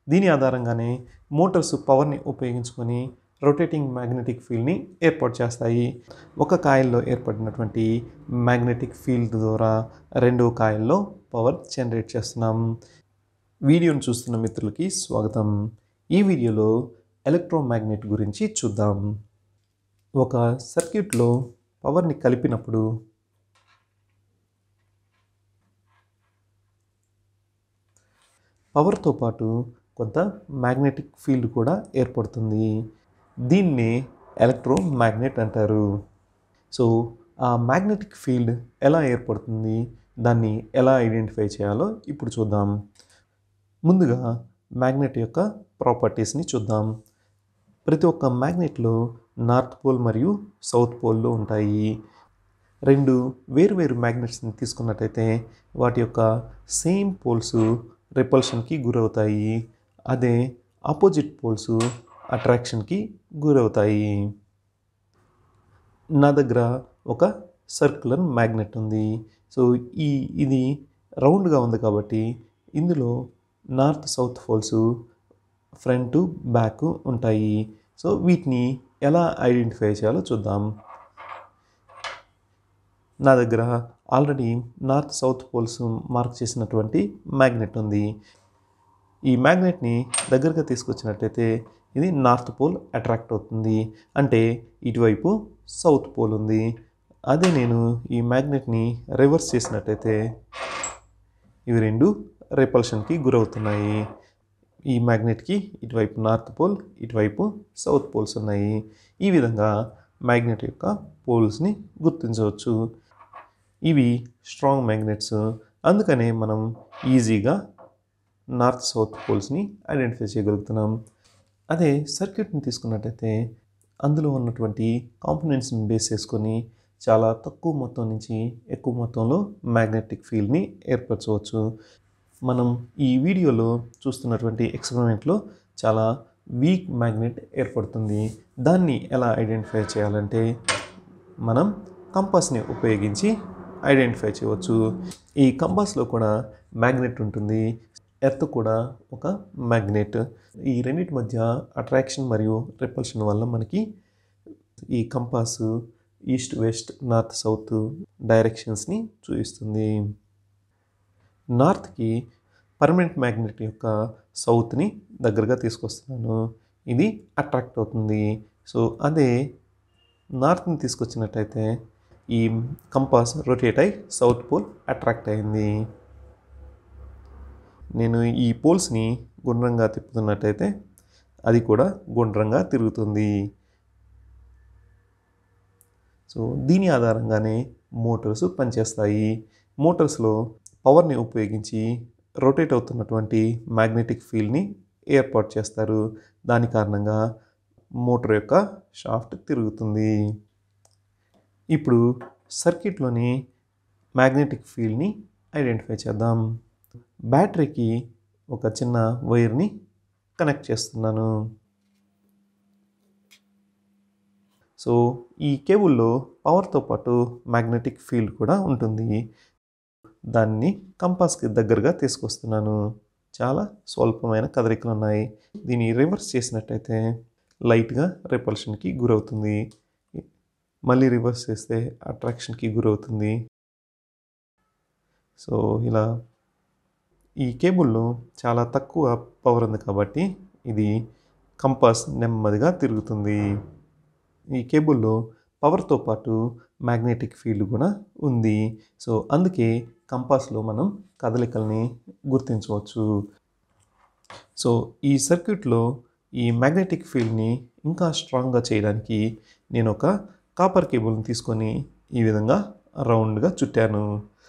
దీని ఆధారంగానే మోటార్స్ పవర్ని ఉపయోగించుకొని రొటేటింగ్ మ్యాగ్నెటిక్ ఫీల్డ్ని ఏర్పాటు చేస్తాయి. ఒక కాయిల్లో ఏర్పడినటువంటి మ్యాగ్నెటిక్ ఫీల్డ్ ద్వారా రెండో కాయిల్లో పవర్ జనరేట్ చేస్తున్నాం. వీడియోను చూస్తున్న మిత్రులకి స్వాగతం. ఈ వీడియోలో ఎలక్ట్రోమాగ్నెట్ గురించి చూద్దాం. ఒక సర్క్యూట్లో పవర్ని కలిపినప్పుడు పవర్తో పాటు కొంత మ్యాగ్నెటిక్ ఫీల్డ్ కూడా ఏర్పడుతుంది. దీన్ని ఎలక్ట్రోమాగ్నెట్ అంటారు. సో ఆ మ్యాగ్నెటిక్ ఫీల్డ్ ఎలా ఏర్పడుతుంది, దాన్ని ఎలా ఐడెంటిఫై చేయాలో ఇప్పుడు చూద్దాం. ముందుగా మ్యాగ్నెట్ యొక్క ప్రాపర్టీస్ని చూద్దాం. ప్రతి ఒక్క మ్యాగ్నెట్లో నార్త్ పోల్ మరియు సౌత్ పోల్లు ఉంటాయి. రెండు వేరువేరు మ్యాగ్నెట్స్ని తీసుకున్నట్టయితే వాటి యొక్క సేమ్ పోల్స్ రిపల్షన్కి గురవుతాయి. అదే ఆపోజిట్ పోల్స్ అట్రాక్షన్కి గురవుతాయి. నా దగ్గర ఒక సర్క్యులర్ మ్యాగ్నెట్ ఉంది. సో ఇది రౌండ్గా ఉంది కాబట్టి ఇందులో north south poles front back ఉంటాయి. సో వీటిని ఎలా ఐడెంటిఫై చేయాలో చూద్దాం. నా దగ్గర already north south poles mark చేసినటువంటి మ్యాగ్నెట్ ఉంది. ఈ మ్యాగ్నెట్ని దగ్గరగా తీసుకొచ్చినట్టయితే ఇది నార్త్ పోల్ అట్రాక్ట్ అవుతుంది. అంటే ఇటువైపు సౌత్ పోల్ ఉంది. అదే నేను ఈ మ్యాగ్నెట్ని రివర్స్ చేసినట్టయితే ఇవి రెండు రిపల్షన్కి గురవుతున్నాయి. ఈ మ్యాగ్నెట్కి ఇటువైపు నార్త్ పోల్, ఇటువైపు సౌత్ పోల్స్ ఉన్నాయి. ఈ విధంగా మ్యాగ్నెట్ యొక్క పోల్స్ని గుర్తించవచ్చు. ఇవి స్ట్రాంగ్ మ్యాగ్నెట్స్. అందుకనే మనం ఈజీగా నార్త్ సౌత్ పోల్స్ని ఐడెంటిఫై చేయగలుగుతున్నాం. అదే సర్క్యూట్ని తీసుకున్నట్టయితే అందులో ఉన్నటువంటి కాంపోనెంట్స్ని బేస్ చేసుకొని చాలా తక్కువ మొత్తం నుంచి ఎక్కువ మొత్తంలో మ్యాగ్నెటిక్ ఫీల్డ్ని ఏర్పరచవచ్చు. మనం ఈ వీడియోలో చూస్తున్నటువంటి ఎక్స్పెరిమెంట్లో చాలా వీక్ మ్యాగ్నెట్ ఏర్పడుతుంది. దాన్ని ఎలా ఐడెంటిఫై చేయాలంటే మనం కంపాస్ని ఉపయోగించి ఐడెంటిఫై చేయవచ్చు. ఈ కంపాస్లో కూడా మ్యాగ్నెట్ ఉంటుంది. ఎర్త్ కూడా ఒక మ్యాగ్నెట్. ఈ రెండింటి మధ్య అట్రాక్షన్ మరియు రిపల్షన్ వల్ల మనకి ఈ compass east west north south డైరెక్షన్స్ని చూపిస్తుంది. నార్త్కి పర్మనెంట్ మ్యాగ్నెట్ యొక్క సౌత్ని దగ్గరగా తీసుకొస్తున్నాను. ఇది అట్రాక్ట్ అవుతుంది. సో అదే నార్త్ని తీసుకొచ్చినట్టయితే ఈ కంపాస్ రొటేట్ అయి సౌత్ పోల్ అట్రాక్ట్ అయింది. నేను ఈ పోల్స్ని గుండ్రంగా తిప్పుతున్నట్టయితే అది కూడా గుండ్రంగా తిరుగుతుంది. సో దీని ఆధారంగానే మోటార్స్ పనిచేస్తాయి. మోటార్స్లో పవర్ని ఉపయోగించి రొటేట్ అవుతున్నటువంటి మ్యాగ్నెటిక్ ఫీల్డ్ని ఏర్పాటు చేస్తారు. దాని కారణంగా మోటార్ యొక్క షాఫ్ట్ తిరుగుతుంది. ఇప్పుడు సర్క్యూట్లోని మ్యాగ్నెటిక్ ఫీల్డ్ని ఐడెంటిఫై చేద్దాం. బ్యాటరీకి ఒక చిన్న వైర్ని కనెక్ట్ చేస్తున్నాను. సో ఈ కేబుల్లో పవర్తో పాటు మ్యాగ్నెటిక్ ఫీల్డ్ కూడా ఉంటుంది. దాన్ని కంపాస్కి దగ్గరగా తీసుకొస్తున్నాను. చాలా స్వల్పమైన కదలికలు ఉన్నాయి. దీన్ని రివర్స్ చేసినట్టయితే లైట్గా రిపల్షన్కి గురవుతుంది. మళ్ళీ రివర్స్ చేస్తే అట్రాక్షన్కి గురవుతుంది. సో ఇలా ఈ కేబుల్లో చాలా తక్కువ పవర్ ఉంది కాబట్టి ఇది కంపాస్ నెమ్మదిగా తిరుగుతుంది. ఈ కేబుల్లో పవర్తో పాటు మ్యాగ్నెటిక్ ఫీల్డ్ కూడా ఉంది. సో అందుకే కంపాస్లో మనం కదలికల్ని గుర్తించవచ్చు. సో ఈ సర్క్యూట్లో ఈ మ్యాగ్నెటిక్ ఫీల్డ్ని ఇంకా స్ట్రాంగ్గా చేయడానికి నేను ఒక కాపర్ కేబుల్ని తీసుకొని ఈ విధంగా రౌండ్గా చుట్టాను.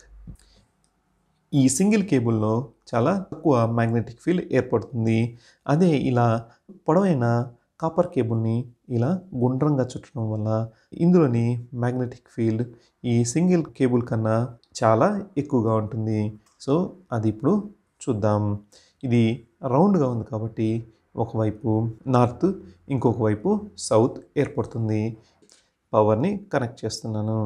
ఈ సింగిల్ కేబుల్లో చాలా తక్కువ మ్యాగ్నెటిక్ ఫీల్డ్ ఏర్పడుతుంది. అదే ఇలా పొడవైన కాపర్ కేబుల్ని ఇలా గుండ్రంగా చుట్టడం వల్ల ఇందులోని మ్యాగ్నెటిక్ ఫీల్డ్ ఈ సింగిల్ కేబుల్ కన్నా చాలా ఎక్కువగా ఉంటుంది. సో అది ఇప్పుడు చూద్దాం. ఇది రౌండ్గా ఉంది కాబట్టి ఒకవైపు నార్త్, ఇంకొక వైపు సౌత్ ఏర్పడుతుంది. పవర్ని కనెక్ట్ చేస్తున్నాను.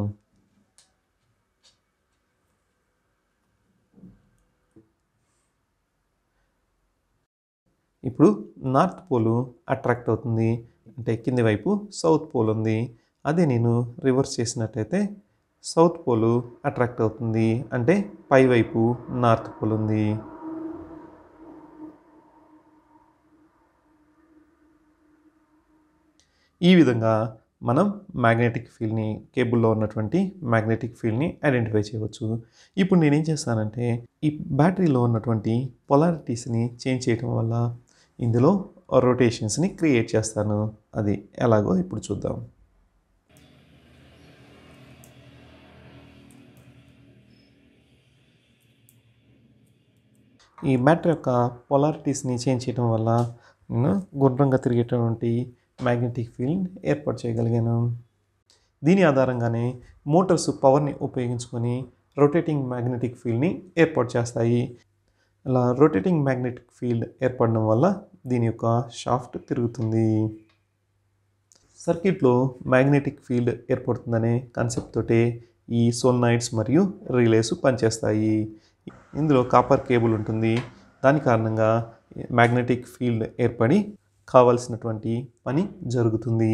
ఇప్పుడు నార్త్ పోల్ అట్రాక్ట్ అవుతుంది, అంటే కింది వైపు సౌత్ పోల్ ఉంది. అదే నేను రివర్స్ చేసినట్టయితే సౌత్ పోల్ అట్రాక్ట్ అవుతుంది, అంటే పై వైపు నార్త్ పోల్ ఉంది. ఈ విధంగా మనం మ్యాగ్నెటిక్ ఫీల్డ్ని, కేబుల్లో ఉన్నటువంటి మ్యాగ్నెటిక్ ఫీల్డ్ని ఐడెంటిఫై చేయవచ్చు. ఇప్పుడు నేనేం చేస్తానంటే ఈ బ్యాటరీలో ఉన్నటువంటి పొలారిటీస్ని చేంజ్ చేయడం వల్ల ఇందులో రొటేషన్స్ని క్రియేట్ చేస్తాను. అది ఎలాగో ఇప్పుడు చూద్దాం. ఈ బ్యాటరీ యొక్క పొలారిటీస్ని చేంజ్ చేయడం వల్ల నేను గుండ్రంగా తిరిగేటటువంటి మ్యాగ్నెటిక్ ఫీల్డ్ ఏర్పాటు చేయగలిగాను. దీని ఆధారంగానే మోటార్స్ పవర్ని ఉపయోగించుకొని రొటేటింగ్ మ్యాగ్నెటిక్ ఫీల్డ్ని ఏర్పాటు చేస్తాయి. అలా రొటేటింగ్ మ్యాగ్నెటిక్ ఫీల్డ్ ఏర్పడడం వల్ల దీని యొక్క షాఫ్ట్ తిరుగుతుంది. సర్క్యూట్లో మ్యాగ్నెటిక్ ఫీల్డ్ ఏర్పడుతుందనే కాన్సెప్ట్ తోటే ఈ సోలనాయిడ్స్ మరియు రిలేస్ పనిచేస్తాయి. ఇందులో కాపర్ కేబుల్ ఉంటుంది. దాని కారణంగా మ్యాగ్నెటిక్ ఫీల్డ్ ఏర్పడి కావాల్సినటువంటి పని జరుగుతుంది.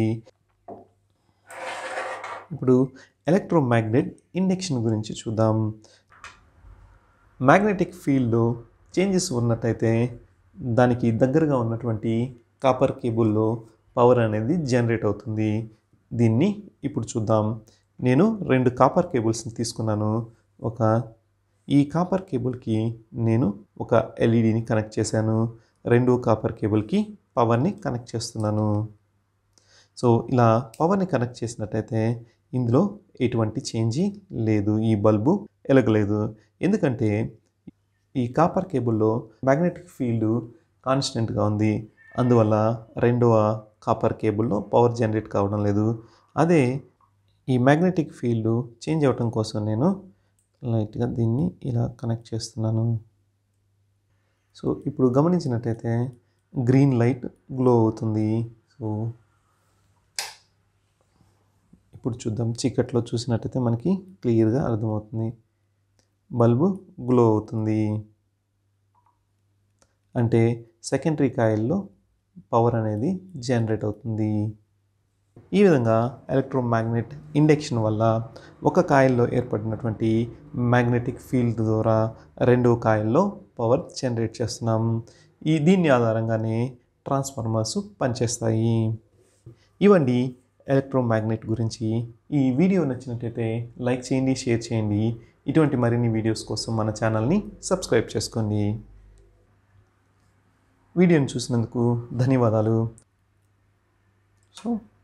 ఇప్పుడు ఎలక్ట్రోమాగ్నెట్ ఇండక్షన్ గురించి చూద్దాం. మ్యాగ్నెటిక్ ఫీల్డ్లో చేంజెస్ ఉన్నట్టయితే దానికి దగ్గరగా ఉన్నటువంటి కాపర్ కేబుల్లో పవర్ అనేది జనరేట్ అవుతుంది. దీన్ని ఇప్పుడు చూద్దాం. నేను 2 కాపర్ కేబుల్స్ని తీసుకున్నాను. ఈ కాపర్ కేబుల్కి నేను ఒక ఎల్ఈడిని కనెక్ట్ చేశాను. 2 కాపర్ కేబుల్కి పవర్ని కనెక్ట్ చేస్తున్నాను. సో ఇలా పవర్ని కనెక్ట్ చేసినట్టయితే ఇందులో ఎటువంటి చేంజ్ లేదు, ఈ బల్బు వెలగలేదు. ఎందుకంటే ఈ కాపర్ కేబుల్లో మ్యాగ్నెటిక్ ఫీల్డ్ కాన్స్టెంట్గా ఉంది. అందువల్ల రెండవ కాపర్ కేబుల్లో పవర్ జనరేట్ కావడం లేదు. అదే ఈ మ్యాగ్నెటిక్ ఫీల్డ్ చేంజ్ అవ్వటం కోసం నేను లైట్గా దీన్ని ఇలా కనెక్ట్ చేస్తున్నాను. సో ఇప్పుడు గమనించినట్టయితే గ్రీన్ లైట్ గ్లో అవుతుంది. సో ఇప్పుడు చూద్దాం. చీకట్లో చూసినట్టయితే మనకి క్లియర్గా అర్థమవుతుంది. బల్బు గ్లో అవుతుంది, అంటే సెకండరీ కాయిల్లో పవర్ అనేది జనరేట్ అవుతుంది. ఈ విధంగా ఎలక్ట్రోమాగ్నెట్ ఇండక్షన్ వల్ల ఒక కాయిల్లో ఏర్పడినటువంటి మ్యాగ్నెటిక్ ఫీల్డ్ ద్వారా రెండవ కాయిల్లో పవర్ జనరేట్ చేస్తున్నాం. దీని ఆధారంగానే ట్రాన్స్ఫార్మర్స్ పనిచేస్తాయి. ఇవండి ఎలక్ట్రోమాగ్నెట్ గురించి. ఈ వీడియో నచ్చినట్లయితే లైక్ చేయండి, షేర్ చేయండి. ఇటువంటి మరిన్ని వీడియోస్ కోసం మన ఛానల్ని సబ్స్క్రైబ్ చేసుకోండి. వీడియోని చూసినందుకు ధన్యవాదాలు. సో